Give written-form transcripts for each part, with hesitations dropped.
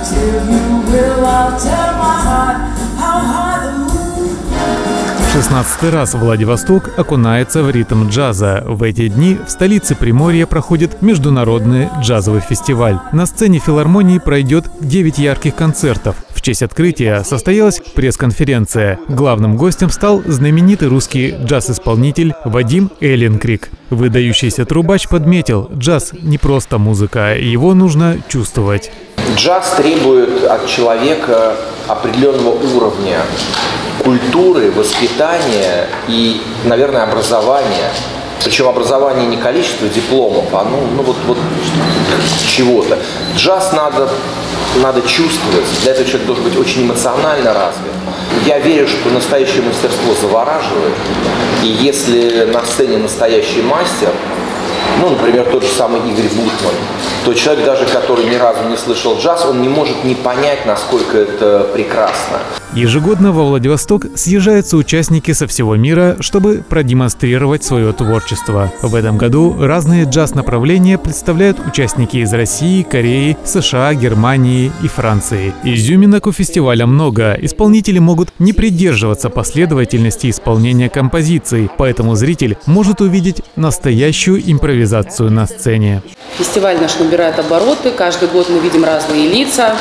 В 16-й раз Владивосток окунается в ритм джаза. В эти дни в столице Приморья проходит международный джазовый фестиваль. На сцене филармонии пройдет 9 ярких концертов. В честь открытия состоялась пресс-конференция. Главным гостем стал знаменитый русский джаз-исполнитель Вадим Эллинкрик. Выдающийся трубач подметил, джаз не просто музыка, его нужно чувствовать. Джаз требует от человека определенного уровня культуры, воспитания и, наверное, образования. Причем образование не количество дипломов, а вот чего-то. Джаз надо чувствовать. Для этого человек должен быть очень эмоционально развит. Я верю, что настоящее мастерство завораживает. И если на сцене настоящий мастер, например, тот же самый Игорь Бутман, то человек, даже который ни разу не слышал джаз, он не может не понять, насколько это прекрасно. Ежегодно во Владивосток съезжаются участники со всего мира, чтобы продемонстрировать свое творчество. В этом году разные джаз-направления представляют участники из России, Кореи, США, Германии и Франции. Изюминок у фестиваля много. Исполнители могут не придерживаться последовательности исполнения композиций, поэтому зритель может увидеть настоящую импровизацию на сцене. Фестиваль наш набирает обороты, каждый год мы видим разные лица.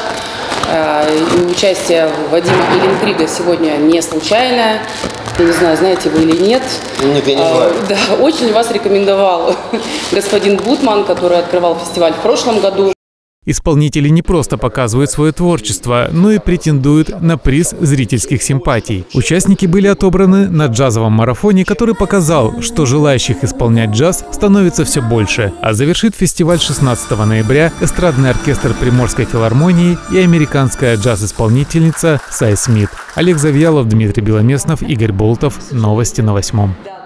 Участие Вадима Эллинкрига сегодня не случайное. Я не знаю, знаете вы или нет. Нет, я не знаю. Да, очень вас рекомендовал господин Бутман, который открывал фестиваль в прошлом году. Исполнители не просто показывают свое творчество, но и претендуют на приз зрительских симпатий. Участники были отобраны на джазовом марафоне, который показал, что желающих исполнять джаз становится все больше. А завершит фестиваль 16 ноября эстрадный оркестр Приморской филармонии и американская джаз-исполнительница Сай Смит. Олег Завьялов, Дмитрий Беломеснов, Игорь Болтов. Новости на 8.